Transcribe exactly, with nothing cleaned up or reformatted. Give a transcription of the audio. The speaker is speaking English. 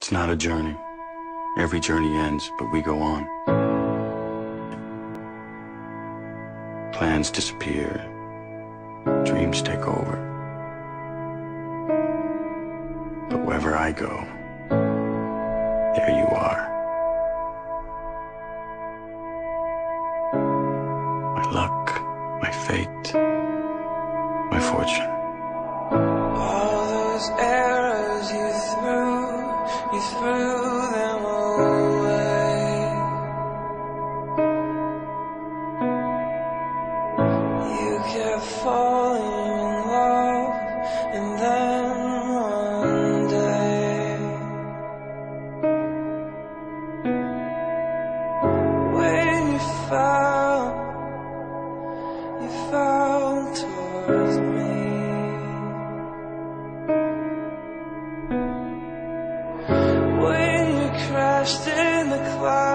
It's not a journey. Every journey ends, but we go on. Plans disappear. Dreams take over. But wherever I go, there you are. My luck, my fate, my fortune. All those arrows you threw, you threw them away. You kept falling in love, and then one day, when you fell, you fell towards me. When you crashed in the clouds,